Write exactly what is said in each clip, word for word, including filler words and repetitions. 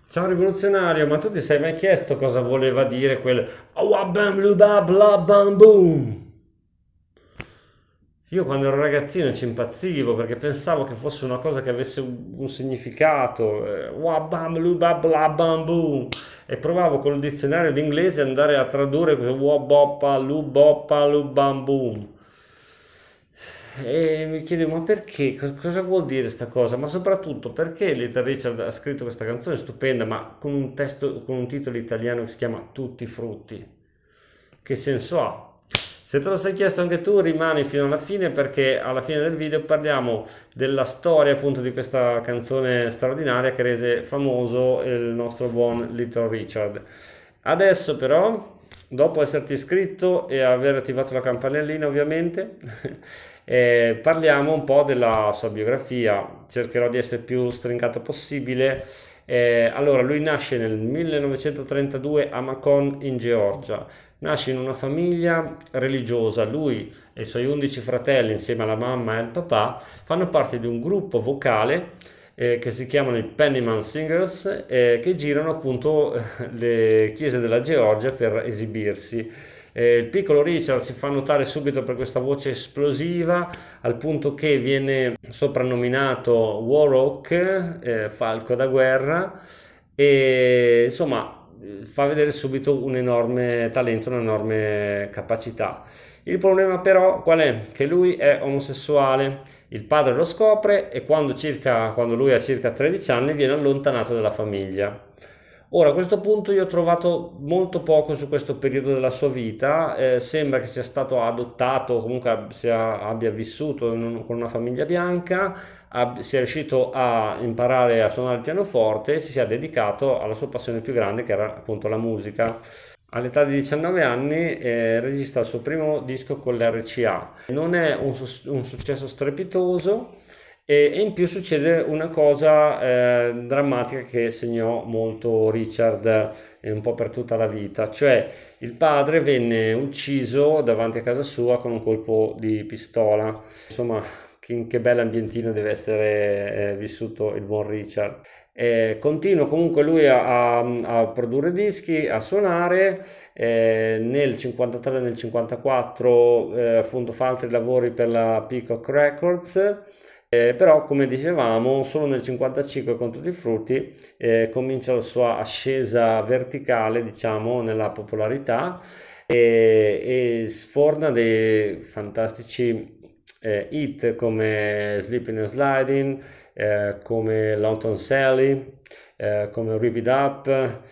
Ciao rivoluzionario, ma tu ti sei mai chiesto cosa voleva dire quel "Awabam luba bla bam boom"? Io quando ero ragazzino ci impazzivo perché pensavo che fosse una cosa che avesse un, un significato, eh, "Wabam luba bla bam boom", e provavo col dizionario d'inglese ad andare a tradurre questo "Waboppa luboppa lubam boom". E mi chiedevo, ma perché? Co- Cosa vuol dire sta cosa? Ma soprattutto perché Little Richard ha scritto questa canzone stupenda, ma con un testo, con un titolo italiano che si chiama Tutti frutti? Che senso ha? Se te lo sei chiesto anche tu, rimani fino alla fine perché alla fine del video parliamo della storia appunto di questa canzone straordinaria che rese famoso il nostro buon Little Richard. Adesso però, dopo esserti iscritto e aver attivato la campanellina ovviamente, eh, parliamo un po' della sua biografia. Cercherò di essere più stringato possibile. Eh, allora, lui nasce nel millenovecentotrentadue a Macon in Georgia. Nasce in una famiglia religiosa. Lui e i suoi undici fratelli, insieme alla mamma e al papà, fanno parte di un gruppo vocale eh, che si chiamano i Pennyman Singers, eh, che girano appunto eh, le chiese della Georgia per esibirsi. Eh, il piccolo Richard si fa notare subito per questa voce esplosiva, al punto che viene soprannominato Warhawk, eh, falco da guerra, e insomma fa vedere subito un enorme talento, un'enorme capacità. Il problema però qual è? Che lui è omosessuale. Il padre lo scopre e quando, circa, quando lui ha circa tredici anni viene allontanato dalla famiglia. Ora, a questo punto io ho trovato molto poco su questo periodo della sua vita, eh, sembra che sia stato adottato, o comunque sia, abbia vissuto in un- con una famiglia bianca, ab- sia riuscito a imparare a suonare il pianoforte e si sia dedicato alla sua passione più grande che era appunto la musica. All'età di diciannove anni eh, registra il suo primo disco con l'R C A. Non è un, sus- un successo strepitoso, e, e in più succede una cosa eh, drammatica che segnò molto Richard eh, un po' per tutta la vita, cioè il padre venne ucciso davanti a casa sua con un colpo di pistola. Insomma, che, in che bell'ambientino deve essere eh, vissuto il buon Richard. Eh, continua comunque lui a, a- a produrre dischi, a suonare. Eh, nel cinquantatré e nel cinquantaquattro eh, appunto fa altri lavori per la Peacock Records. Eh, però, come dicevamo, solo nel cinquantacinque con Tutti i Frutti eh, comincia la sua ascesa verticale, diciamo, nella popolarità e, e sforna dei fantastici eh, hit come Sleeping and Sliding, eh, come London Sally, eh, come Rip It Up,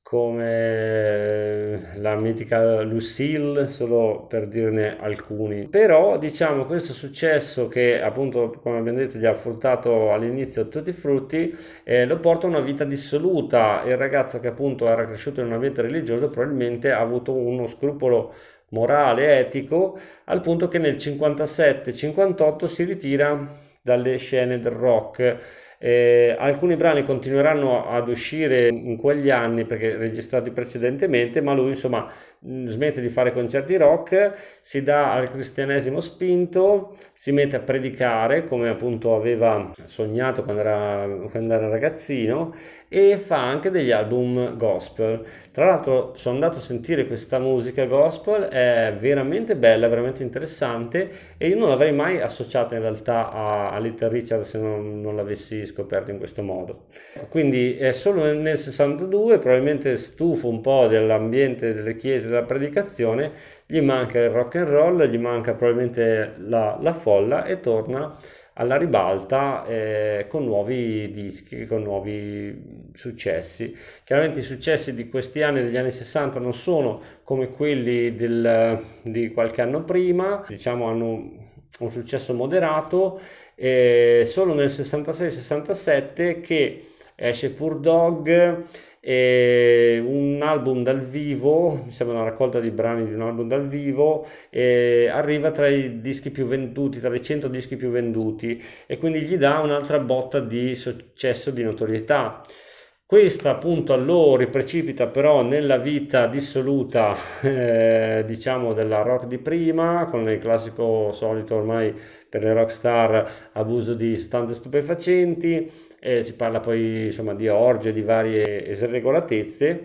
come la mitica Lucille, solo per dirne alcuni. Però diciamo questo successo che appunto come abbiamo detto gli ha fruttato all'inizio tutti i frutti, eh, lo porta a una vita dissoluta. Il ragazzo che appunto era cresciuto in un ambiente religioso probabilmente ha avuto uno scrupolo morale, etico, al punto che nel cinquantasette cinquantotto si ritira dalle scene del rock. Eh, alcuni brani continueranno ad uscire in quegli anni perché registrati precedentemente, ma lui insomma mh, smette di fare concerti rock, si dà al cristianesimo spinto, si mette a predicare come appunto aveva sognato quando era, quando era ragazzino e fa anche degli album gospel. Tra l'altro sono andato a sentire questa musica gospel, è veramente bella, veramente interessante e io non l'avrei mai associata in realtà a, a Little Richard se non, non l'avessi scoperto in questo modo. Quindi è solo nel, nel sessantadue, probabilmente stufo un po' dell'ambiente delle chiese, della predicazione, gli manca il rock and roll, gli manca probabilmente la, la folla e torna alla ribalta eh, con nuovi dischi, con nuovi successi. Chiaramente i successi di questi anni, degli anni sessanta, non sono come quelli del, di qualche anno prima, diciamo hanno un successo moderato, e solo nel sessantasei sessantasette che esce Pur Dog, e un album dal vivo, mi sembra una raccolta di brani di un album dal vivo, e arriva tra i dischi più venduti, tra i cento dischi più venduti e quindi gli dà un'altra botta di successo, di notorietà. Questa appunto lo riprecipita però nella vita dissoluta, eh, diciamo, della rock di prima, con il classico solito ormai per le rockstar abuso di sostanze stupefacenti, eh, si parla poi insomma di orge, di varie irregolatezze,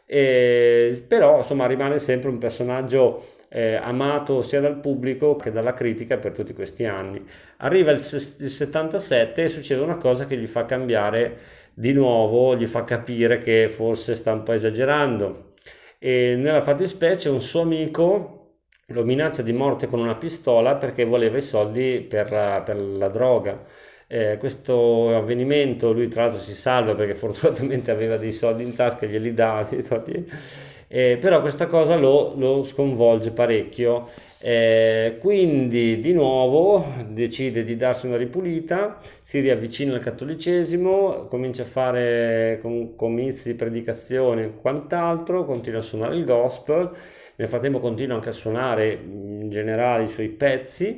eh, però insomma rimane sempre un personaggio eh, amato sia dal pubblico che dalla critica per tutti questi anni. Arriva il, ses- il settantasette e succede una cosa che gli fa cambiare di nuovo, gli fa capire che forse sta un po' esagerando. E nella fattispecie un suo amico lo minaccia di morte con una pistola perché voleva i soldi per, la- per la droga. Eh, questo avvenimento, lui tra l'altro si salva perché fortunatamente aveva dei soldi in tasca, glieli dà, eh, però questa cosa lo, lo sconvolge parecchio. Eh, quindi di nuovo decide di darsi una ripulita, si riavvicina al cattolicesimo, comincia a fare com- comizi, predicazioni e quant'altro, continua a suonare il gospel, nel frattempo continua anche a suonare in generale i suoi pezzi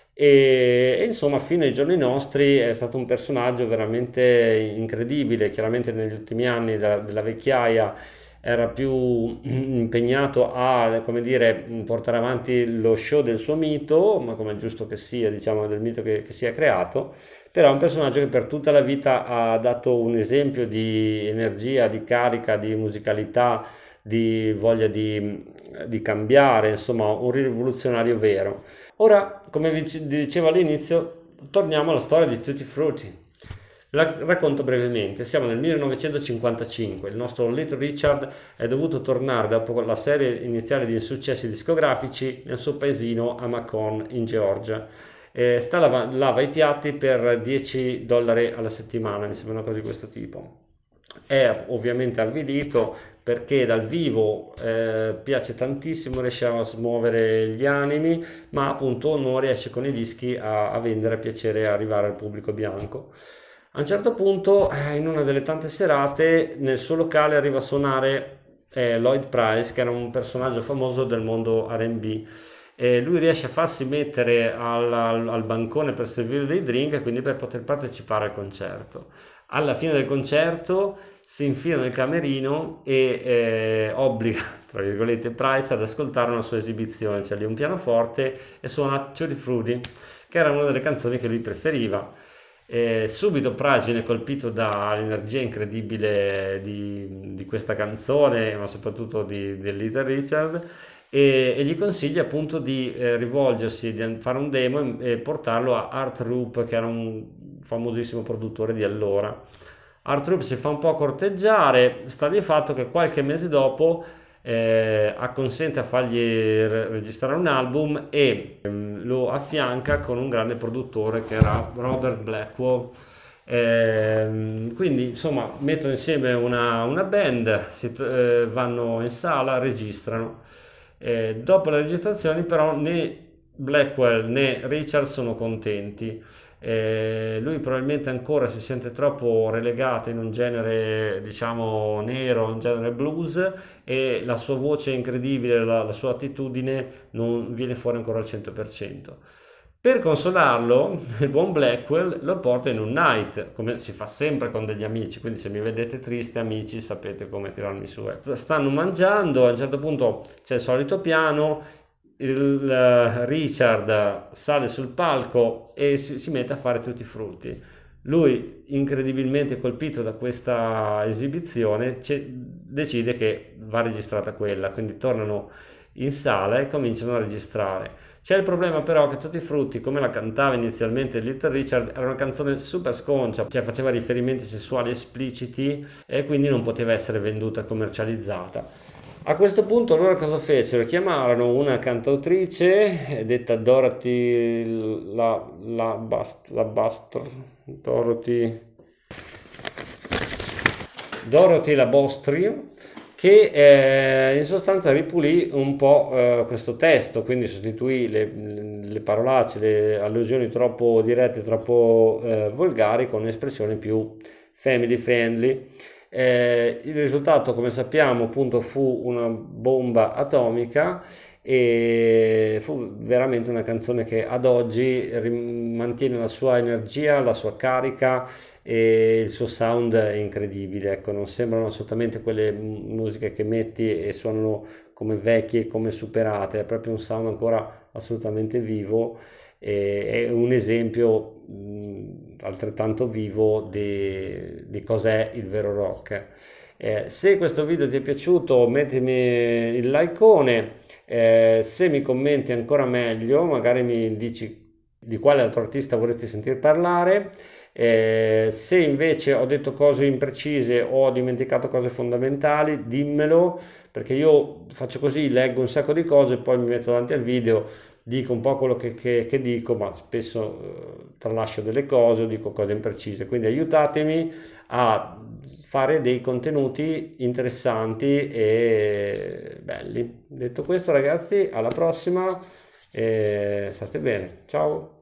e, e insomma fino ai giorni nostri è stato un personaggio veramente incredibile. Chiaramente negli ultimi anni della, della vecchiaia era più impegnato a, come dire, portare avanti lo show del suo mito, ma come è giusto che sia, diciamo, del mito che, che si è creato, però è un personaggio che per tutta la vita ha dato un esempio di energia, di carica, di musicalità, di voglia di, di cambiare, insomma, un rivoluzionario vero. Ora, come vi dicevo all'inizio, torniamo alla storia di Tutti Frutti. La racconto brevemente. Siamo nel millenovecentocinquantacinque. Il nostro Little Richard è dovuto tornare dopo la serie iniziale di insuccessi discografici nel suo paesino a Macon in Georgia. Eh, sta lava, lava i piatti per dieci dollari alla settimana, mi sembra una cosa di questo tipo. È ovviamente avvilito perché dal vivo eh, piace tantissimo, riesce a smuovere gli animi, ma appunto non riesce con i dischi a, a vendere, a piacere, a arrivare al pubblico bianco. A un certo punto, eh, in una delle tante serate, nel suo locale arriva a suonare eh, Lloyd Price, che era un personaggio famoso del mondo R and B. E lui riesce a farsi mettere al, al- al bancone per servire dei drink e quindi per poter partecipare al concerto. Alla fine del concerto si infila nel camerino e eh, obbliga, tra virgolette, Price ad ascoltare una sua esibizione. C'è lì un pianoforte e suona Tutti Frutti, che era una delle canzoni che lui preferiva. E subito Price viene colpito dall'energia incredibile di, di questa canzone, ma soprattutto di, di Little Richard, e, e gli consiglia appunto di eh, rivolgersi, di fare un demo e, e portarlo a Art Roop, che era un famosissimo produttore di allora. Art Roop si fa un po' corteggiare, sta di fatto che qualche mese dopo eh, acconsente a fargli re- registrare un album e ehm, lo affianca con un grande produttore che era Robert Blackwell. Ehm, quindi insomma mettono insieme una, una band, si t- eh, vanno in sala, registrano. Eh, dopo le registrazioni però né Blackwell né Richard sono contenti. Eh, lui probabilmente ancora si sente troppo relegato in un genere, diciamo, nero, un genere blues, e la sua voce incredibile, la, la sua attitudine non viene fuori ancora al cento per cento. Per consolarlo, il buon Blackwell lo porta in un night, come si fa sempre con degli amici, quindi se mi vedete triste, amici, sapete come tirarmi su. eh. Stanno mangiando, a un certo punto c'è il solito piano, il eh, Richard sale sul palco e si, si mette a fare tutti i frutti. Lui, incredibilmente colpito da questa esibizione, ce- decide che va registrata quella, quindi tornano in sala e cominciano a registrare. C'è il problema però che Tutti i Frutti, come la cantava inizialmente Little Richard, era una canzone super sconcia, cioè faceva riferimenti sessuali espliciti e quindi non poteva essere venduta e commercializzata. A questo punto loro cosa fecero? Chiamarono una cantautrice eh, detta Dorothy la, la, Bast, la Bastr, Dorothy, Dorothy Labostri, che eh, in sostanza ripulì un po' eh, questo testo, quindi sostituì le, le parolacce, le allusioni troppo dirette, troppo eh, volgari con espressioni più family friendly. Eh, il risultato, come sappiamo, appunto fu una bomba atomica e fu veramente una canzone che ad oggi rim- mantiene la sua energia, la sua carica e il suo sound è incredibile. Ecco, non sembrano assolutamente quelle m- musiche che metti e suonano come vecchie, come superate, è proprio un sound ancora assolutamente vivo e è un esempio mh, altrettanto vivo di, di cos'è il vero rock. Eh, se questo video ti è piaciuto, mettimi il likeone, eh, se mi commenti ancora meglio, magari mi dici di quale altro artista vorresti sentir parlare. Eh, se invece ho detto cose imprecise o ho dimenticato cose fondamentali, dimmelo, perché io faccio così, leggo un sacco di cose, poi mi metto davanti al video, dico un po' quello che, che- che dico, ma spesso eh, tralascio delle cose o dico cose imprecise. Quindi aiutatemi a fare dei contenuti interessanti e belli. Detto questo, ragazzi, alla prossima e state bene. Ciao!